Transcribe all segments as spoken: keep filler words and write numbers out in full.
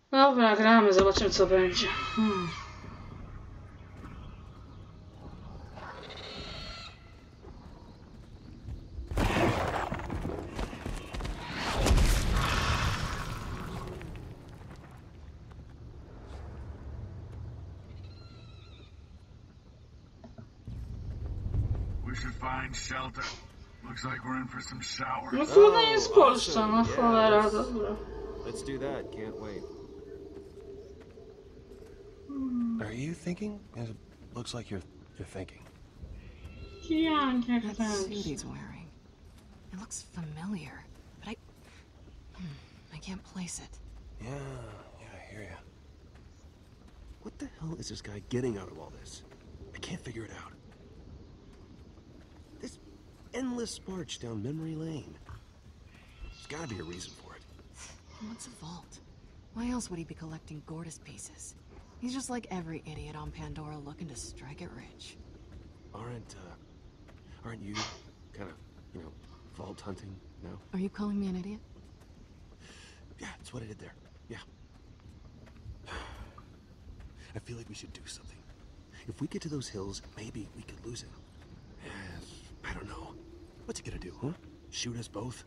Dobra, gramy, zobaczymy co będzie. Hmm. We should find shelter. Looks like we're in for some showers. No kurde, jest Polska, no cholera, dobra. Let's do that. Can't wait. Are you thinking? It looks like you're you're thinking. Ja nie That wiem. suit he's wearing. It looks familiar, but I... Hmm, I can't place it. Yeah, yeah, I hear you. What the hell is this guy getting out of all this? I can't figure it out. This endless march down memory lane. There's gotta be a reason for it. What's a vault? Why else would he be collecting Gortys pieces? He's just like every idiot on Pandora looking to strike it rich. Aren't, uh... Aren't you kind of, you know, vault hunting now? Are you calling me an idiot? Yeah, that's what I did there. Yeah. I feel like we should do something. If we get to those hills, maybe we could lose him. I don't know. What's he gonna do, huh? Shoot us both?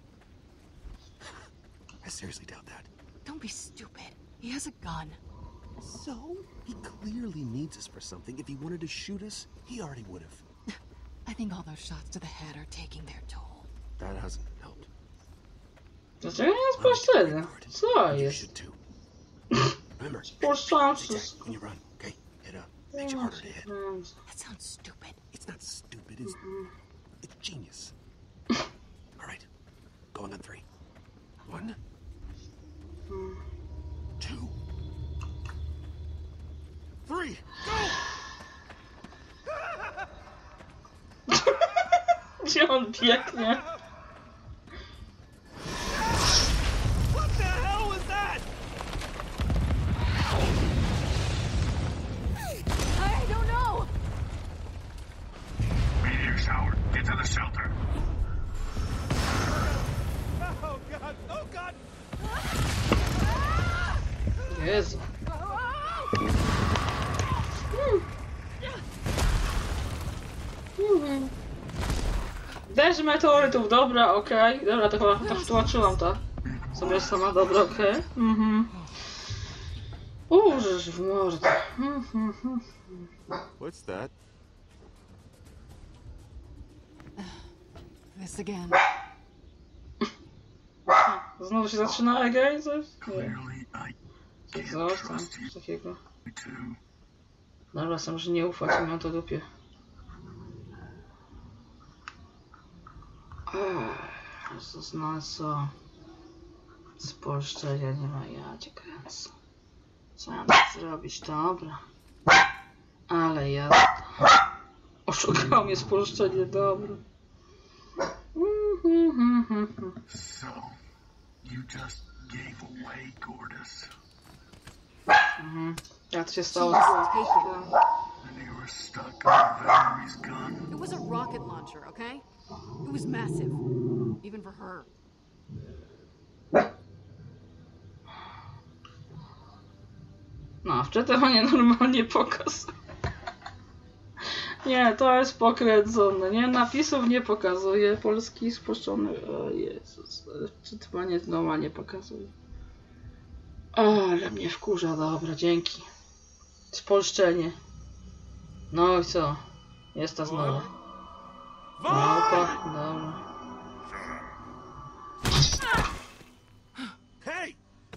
I seriously doubt that. Don't be stupid. He has a gun. So? He clearly needs us for something. If he wanted to shoot us, he already would have. I think all those shots to the head are taking their toll. That hasn't helped. Dlaczego nie jest poszczególne? Co You jest? should too. Remember, Spuszczam się. zigzag when you run, okay? It uh, makes you harder to hit. That sounds stupid. It's not stupid, it's... It's genius. Alright. Going on three. One. Two. Three! Gdzie on biegnie? What the hell was that? I don't know! Meteor shower. Get to the shelter. Oh god! Oh god! Jezu. Mhm. Deszcz meteorytów, dobra, okej. Okay. Dobra, to chyba to wtłumaczyłam to. Sobie sama, dobra, okej. Okay. Mhm. Użysz w mordę. Mhm. What's that? This again. Znowu się zaczyna again, coś? Nie. Clearly, I Coś can't coś tam, trust coś you takiego. too. Dobra, sam, że nie ufać, mam to dupie. Jezus, no co? Spolszczenia nie ma, ja cię kręcę. Co ja mam zrobić? Dobra. Ale ja... Oszukał mnie spolszczenie, dobra. So, you just gave away Gortys. Mhm. Jak to się stało? Take it. And you were stuck on Valerie's gun. It was a rocket launcher, okay? It was massive. Even for her. No, wczytywanie normalnie pokaz. Nie, to jest pokręcone, nie? Napisów nie pokazuje. Polski spuszczony. O Jezus, wczytywanie normalnie pokazuje. O, ale mnie wkurza, dobra, dzięki. Spolszczenie. No i co? Jest ta znowu. Małpa, dobra. Hey!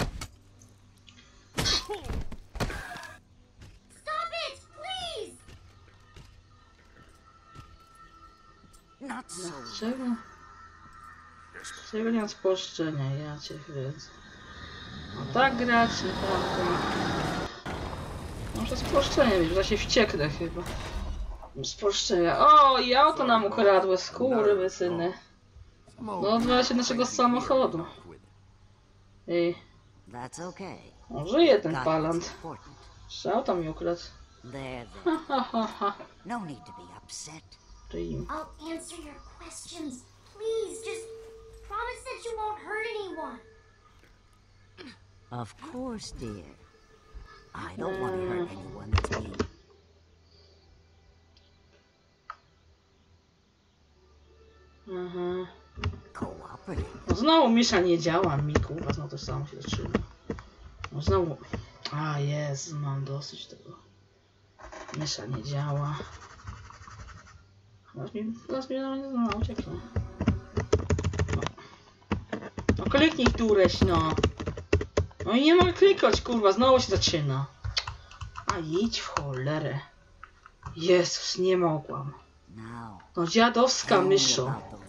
Stop it, please! Not so. Dlaczego? Dlaczego nie mam spolszczenia? Ja cię chwycę. No tak grać, naprawdę. Muszę spolszczenie mieć, że się wścieknę chyba. Spolszczenia. O, i auto nam ukradły, skurwysyny. No, odwala się naszego samochodu. I That's okay. może jeden Got palant. what's important. Jeszcze auto mi ukradł. There, Ha, there. ha, ha, ha. No need to be upset. Dream. I'll answer your questions. Please, just promise that you won't hurt anyone. Of course, dear. I don't want to hurt anyone that's being Aha. cooperative. No znowu misza nie działa mi, kurwa, znowu to samo się zaczyna. No znowu... A, jest, mam dosyć tego. Misza nie działa. Teraz mi, teraz mi no, no, ucieknie. No. No kliknij któreś, no. No i nie mogę klikać, kurwa, znowu się zaczyna. A idź w cholerę. Jezus, nie mogłam. Now, No dziadowska tell me myszo. about